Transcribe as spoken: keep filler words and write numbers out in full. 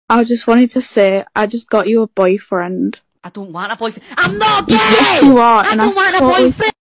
I just wanted to say, I just got you a boyfriend. I don't want a boyfriend. I'm not gay! Yes, you are. I and don't I want a totally boyfriend!